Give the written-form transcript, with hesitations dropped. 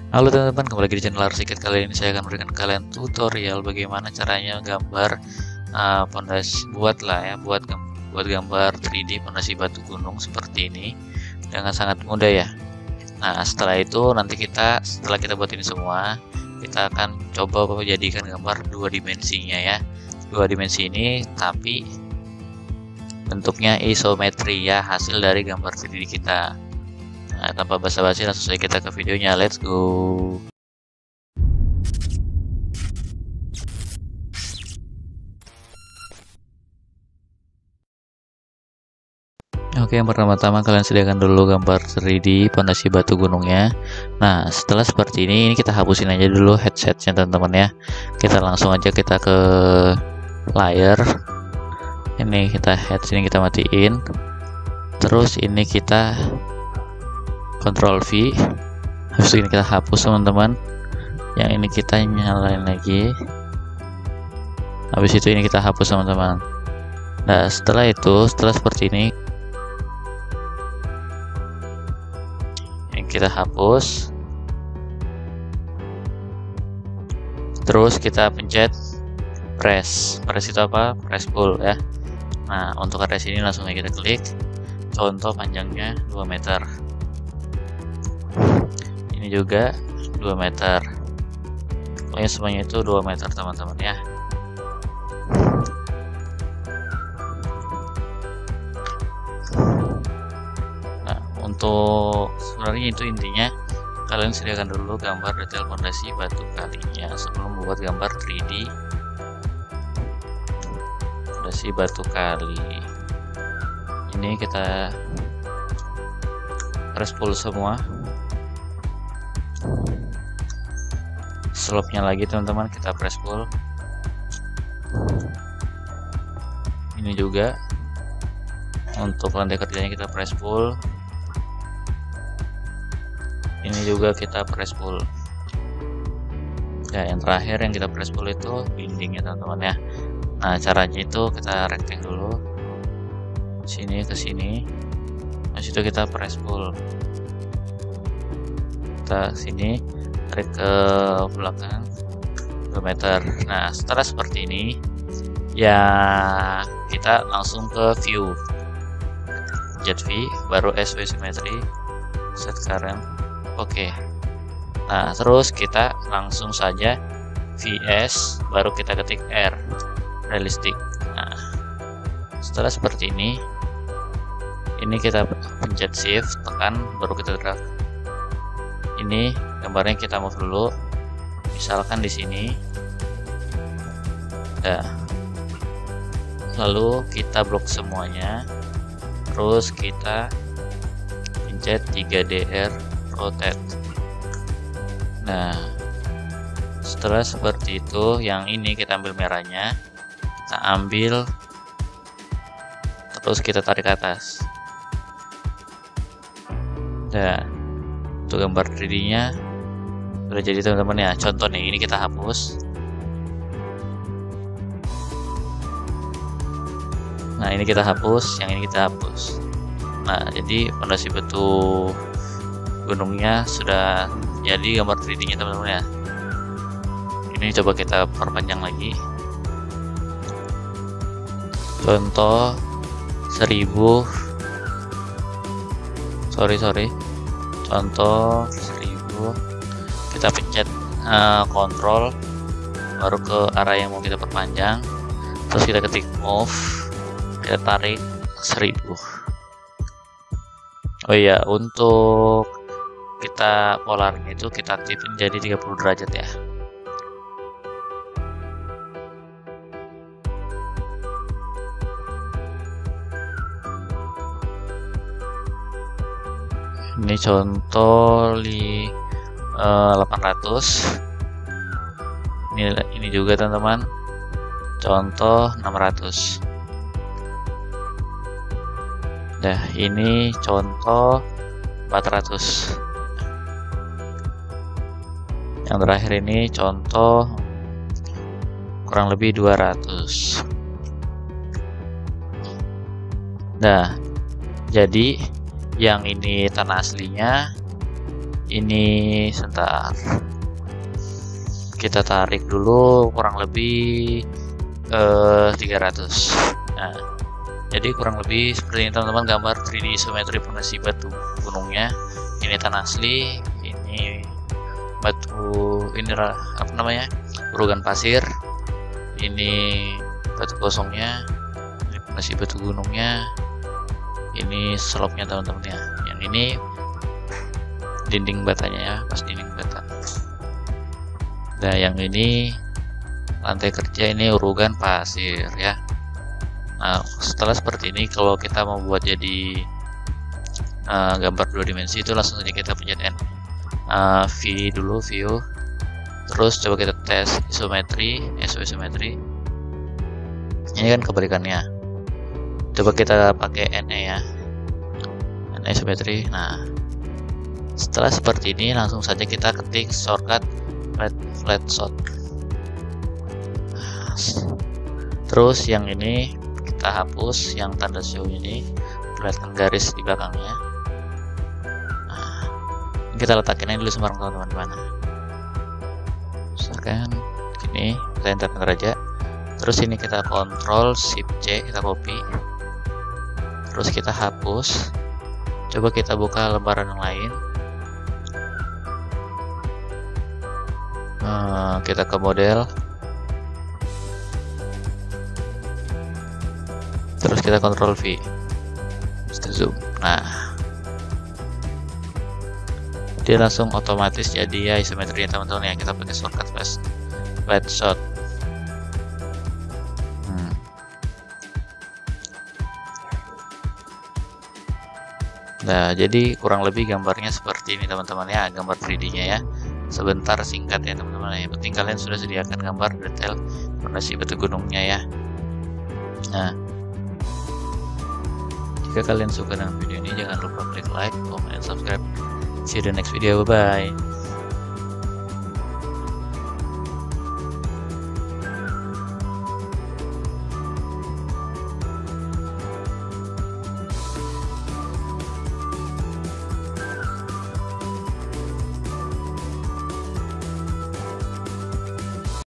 Halo teman-teman, kembali lagi di channel Arsiket. Kali ini saya akan memberikan kalian tutorial bagaimana caranya gambar pondasi, buat gambar 3D pondasi batu gunung seperti ini dengan sangat mudah ya. Nah, setelah itu setelah kita buat ini semua, kita akan coba menjadikan gambar dua dimensinya ya. Dua dimensi ini tapi bentuknya isometri ya, hasil dari gambar 3D kita. Nah, tanpa basa-basi langsung saja kita ke videonya, let's go. Oke, yang pertama-tama kalian sediakan dulu gambar 3D pondasi batu gunungnya. Nah, setelah seperti ini kita hapusin aja dulu headsetnya teman-teman ya. Kita langsung aja kita ke layar. Ini sini kita matiin. Terus ini kita Ctrl V. Habis ini kita hapus teman-teman. Yang ini kita nyalain lagi. Habis itu ini kita hapus teman-teman. Nah, setelah seperti ini yang kita hapus. Terus kita pencet press itu apa? Press pull ya. Nah, untuk area sini langsung aja kita klik. Contoh panjangnya 2 meter. Ini juga 2 meter. Pokoknya semuanya itu 2 meter teman-teman ya. Nah, untuk sebenarnya itu intinya kalian sediakan dulu gambar detail fondasi batu kalinya sebelum membuat gambar 3D fondasi batu kali. Ini kita press pull semua. Slope-nya lagi teman-teman kita press pull. Ini juga untuk lantai kerjanya kita press pull. Ini juga kita press pull. Ya, yang terakhir yang kita press pull itu dindingnya teman-teman ya. Nah, caranya itu kita rectangle dulu. Sini ke sini. Habis itu kita press pull. Kita sini tarik ke belakang 2 meter. Nah, setelah seperti ini ya kita langsung ke view. Jet V, baru SW symmetry, set current. Oke. Nah, terus kita langsung saja VS, baru kita ketik R, realistic. Nah, setelah seperti ini kita pencet shift, tekan, baru kita drag. Ini gambarnya kita move dulu, misalkan di sini. Nah, lalu kita blok semuanya, terus kita pencet 3DR rotate. Nah, setelah seperti itu, yang ini kita ambil merahnya, kita ambil, terus kita tarik ke atas. Nah, untuk gambar 3D-nya sudah jadi teman-teman ya. Contoh nih, ini kita hapus. Nah, ini kita hapus, yang ini kita hapus. Nah, jadi fondasi batu gunungnya sudah jadi gambar 3D-nya teman-teman ya. Ini coba kita perpanjang lagi. Contoh 1000. Contoh 1000. Kita pencet Ctrl, baru ke arah yang mau kita perpanjang. Terus kita ketik move. Kita tarik 1000. Oh iya, untuk kita polarnya itu kita aktifin jadi 30 derajat ya. Ini contoh 800. Ini juga teman-teman, contoh 600. Nah, ini contoh 400. Yang terakhir ini contoh kurang lebih 200. Nah, jadi yang ini tanah aslinya, Ini sebentar, kita tarik dulu kurang lebih 300. Nah, jadi kurang lebih seperti ini teman-teman, gambar 3D isometri fondasi batu gunungnya. Ini tanah asli, ini batu, ini apa namanya, urugan pasir, ini batu kosongnya, ini fondasi batu gunungnya, ini slopnya teman-teman ya. Yang ini dinding batanya ya, pas dinding bata. Nah, yang ini lantai kerja, ini urugan pasir ya. Nah, setelah seperti ini, kalau kita mau buat jadi gambar 2 dimensi, itu langsung saja kita pencet V dulu, view, terus coba kita tes isometri, isometri. Ini kan kebalikannya, coba kita pakai NE ya, NE isometri. Nah, setelah seperti ini, langsung saja kita ketik shortcut flat shot. Terus yang ini kita hapus, yang tanda show ini, kelihatan garis di belakangnya. Nah, kita letakin dulu sembarang teman-teman mana. Misalkan gini, kita enter aja. Terus ini kita Ctrl Shift C, kita copy. Terus kita hapus. Coba kita buka lembaran yang lain. Kita ke model. Terus kita Ctrl V, kita zoom. Nah, dia langsung otomatis jadi ya isometrinya teman-teman ya. Kita pakai shortcut flat shot. Nah, jadi kurang lebih gambarnya seperti ini teman-teman ya, gambar 3D-nya ya. Sebentar, singkat ya teman-teman ya. Yang penting kalian sudah sediakan gambar detail fondasi batu gunungnya ya. Nah, jika kalian suka dengan video ini, jangan lupa klik like, comment, dan subscribe. See you in the next video. Bye bye.